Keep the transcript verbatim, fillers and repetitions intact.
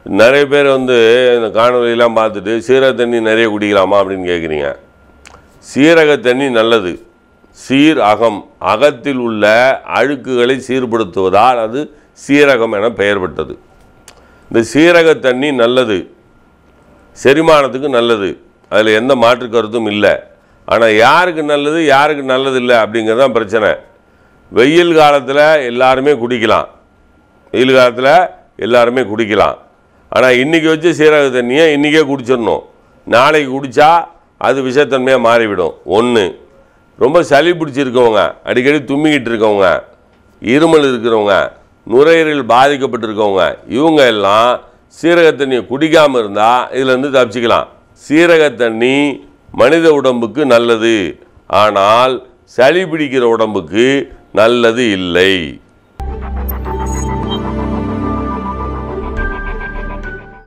நிறைய பேர் வந்து இந்த காணொலியெல்லாம் பார்த்துட்டு சீரக தண்ணி நிறைய குடிக்கலாமா அப்படின்னு கேட்குறீங்க. சீரக தண்ணி நல்லது. சீர் அகம், அகத்தில் உள்ள அழுக்குகளை சீர்படுத்துவதால் அது சீரகம் என பெயர் பெற்றது. இந்த சீரக தண்ணி நல்லது, செரிமானத்துக்கு நல்லது, அதில் எந்த மாற்று கருத்தும் இல்லை. ஆனால் யாருக்கு நல்லது யாருக்கு நல்லது இல்லை அப்படிங்கிறது தான் பிரச்சனை. வெயில் காலத்தில் எல்லாருமே குடிக்கலாம், வெயில் காலத்தில் எல்லாருமே குடிக்கலாம். ஆனால் இன்றைக்கி வச்சு சீரக தண்ணியை இன்றைக்கே குடிச்சிடணும். நாளைக்கு குடித்தா அது விஷத்தன்மையாக மாறிவிடும். ஒன்று, ரொம்ப சளி பிடிச்சிருக்கவங்க, அடிக்கடி தும்மிக்கிட்டு இருக்கவங்க, இருமல் இருக்கிறவங்க, நுரையீரல் பாதிக்கப்பட்டிருக்கவங்க, இவங்க எல்லாம் சீரக தண்ணியை குடிக்காமல் இருந்தால் இதிலேருந்து தப்பிச்சிக்கலாம். சீரக தண்ணி மனித உடம்புக்கு நல்லது, ஆனால் சளி பிடிக்கிற உடம்புக்கு நல்லது இல்லை.